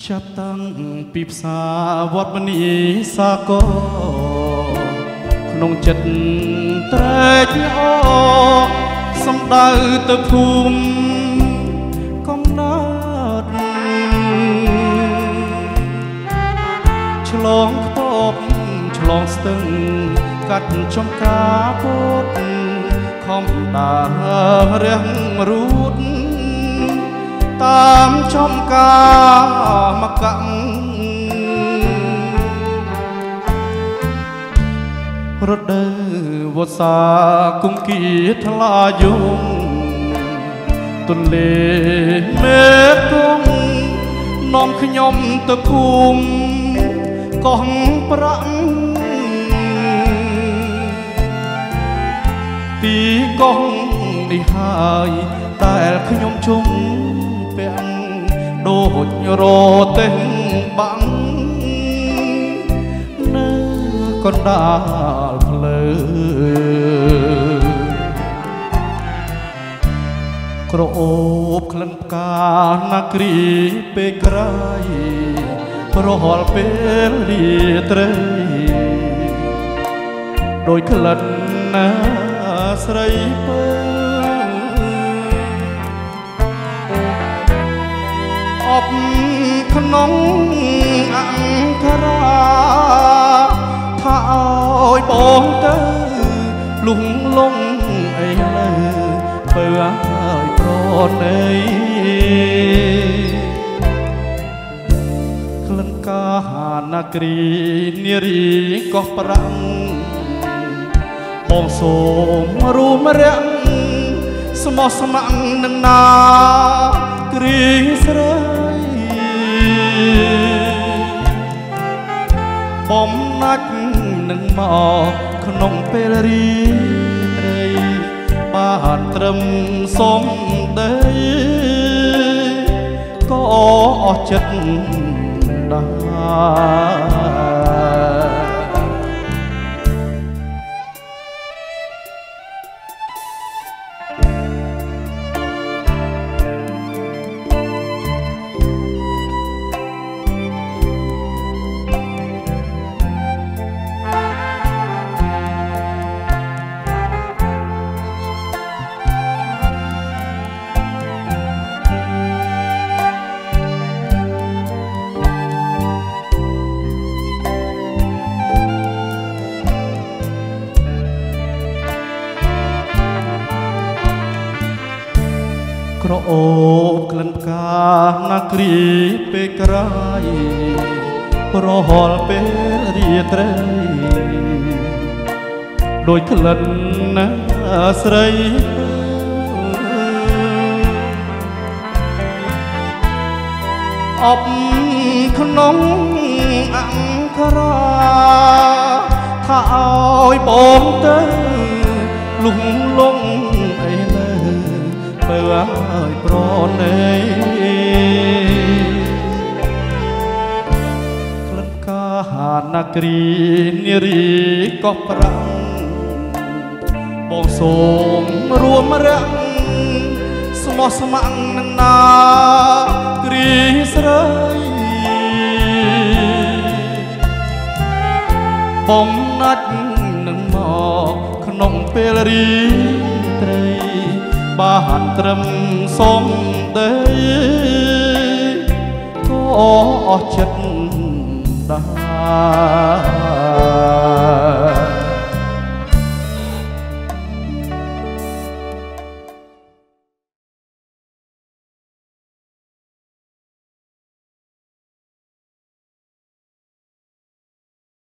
ចាប់តាំងពីផ្សារវត្តមនីសាគរក្នុងចិត្តត្រេកអរសំដៅទៅភូមិកំណើតឆ្លងខ្ទប់ឆ្លងស្ទឹងកាត់ចំការពុតខំដើររះរូតតាមចំការមករដូវវស្សាគុំគីថ្លាយំទន្លេមេគង្គនាំខ្ញុំទៅភូមិកោះប្រាក់ពីកោះនេះហើយដែលខ្ញុំជុំពាំងដូចរទេះបាំងនៅកណ្ដាលផ្លូវក្រអូបក្លិនផ្កាណាគ្រីពេលក្រៃប្រហល់ពេលរាត្រីដោយក្លិនណាស្រីពើអបក្នុងអង្គរាថាឲ្យបងទៅលុងលងអីលើបើឲ្យប្រណីក្លិនកាណាគ្រីនារីកោះប្រាំងបងសូមរួមរាំងស្មោះស្ម័គ្រនឹងណាគ្រីស្រីបំណាច់នឹងមកក្នុងពេលរីត្រីបានត្រឹមសំដីក៏អស់ចិត្តដែរក្រអូបក្លិនផ្កាណាគ្រីពេលក្រៃប្រហល់ពេលរាត្រីដោយក្លិនណាស្រីអបក្នុងអង្គរាថាឲ្យបងទៅលុងលងអីលើបើឲ្យប្រណីក្លិនកាណាគ្រីនារីកោះប្រាំងបងសូមរួមរាំងស្មោះស្ម័គ្រនឹងណាគ្រីស្រីបំណាច់នឹងមកក្នុងពេលរីត្រីបានត្រឹមសំដីក៏អស់ចិត្តដែរ